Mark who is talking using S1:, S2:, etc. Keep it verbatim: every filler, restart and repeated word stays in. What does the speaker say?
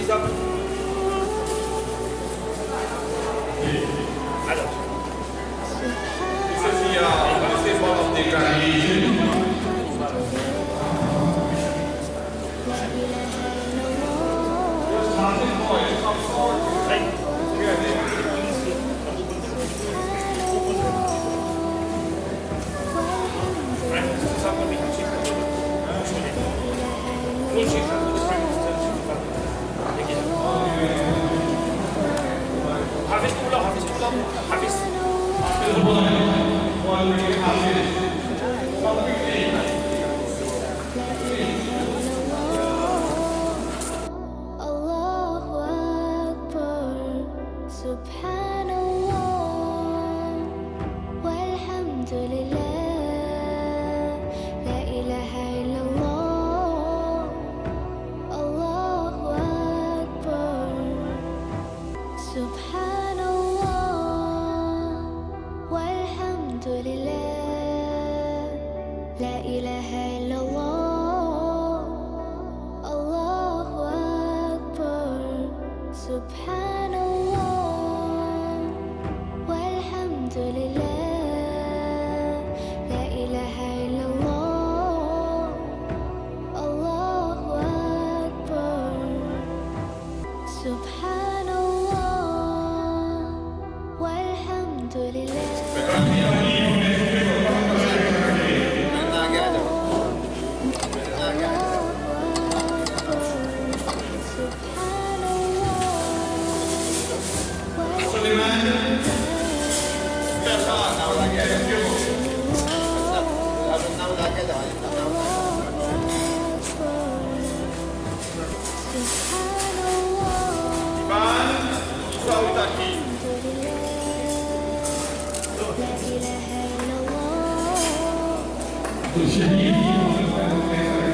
S1: Siap. Alors. Ceci a laissé voir des carrières. Habis pulang, habis pulang, habis.
S2: Allahu Akbar, Subhanallah, walhamdulillah, la ilaha illallah. Allahu Akbar, Subhanallah, walhamdulillah, la ilaha illallah. Allahu Akbar, Subhanallah, walhamdulillah, la ilaha illallah. Allahu Akbar, Subhanallah, walhamdulillah.
S3: Terima kasih.